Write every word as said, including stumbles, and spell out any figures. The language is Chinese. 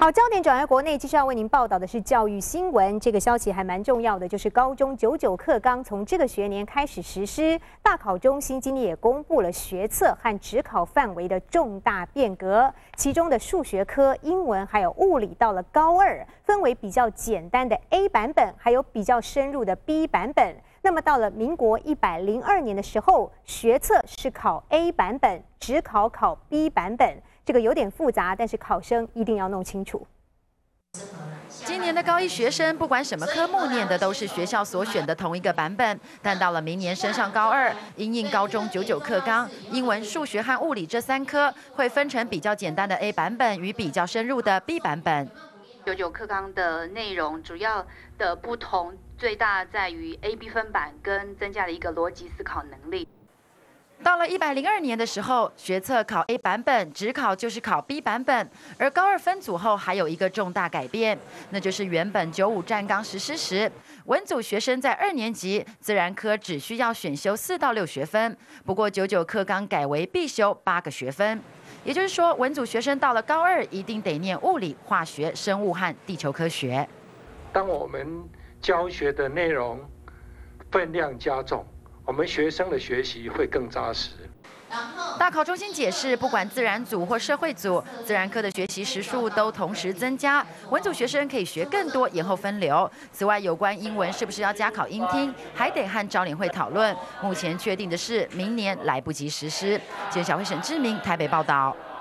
好，焦点转回国内，继续要为您报道的是教育新闻。这个消息还蛮重要的，就是高中九九课纲从这个学年开始实施。大考中心今天也公布了学测和指考范围的重大变革，其中的数学科、英文还有物理到了高二，分为比较简单的 A 版本，还有比较深入的 B 版本。那么到了民国一百零二年的时候，学测是考 A 版本，指考考 B 版本。这个有点复杂，但是考生一定要弄清楚。 今年的高一学生，不管什么科目念的都是学校所选的同一个版本，但到了明年升上高二，因应高中九九课纲，英文、数学和物理这三科会分成比较简单的 A 版本与比较深入的 B 版本。 九九课纲的内容主要的不同，最大在于 A、B 分版跟增加了一个逻辑思考能力。 到了一百零二年的时候，学测考 A 版本，指考就是考 B 版本。而高二分组后还有一个重大改变，那就是原本九五战纲实施时，文组学生在二年级自然科只需要选修四到六学分，不过九九课纲改为必修八个学分。也就是说，文组学生到了高二一定得念物理、化学、生物和地球科学。 当我们教学的内容分量加重，我们学生的学习会更扎实。 大考中心解释，不管自然组或社会组，自然科的学习时数都同时增加，文组学生可以学更多，延后分流。此外，有关英文是不是要加考英听，还得和招联会讨论。目前确定的是，明年来不及实施。记者小慧沈志明台北报道。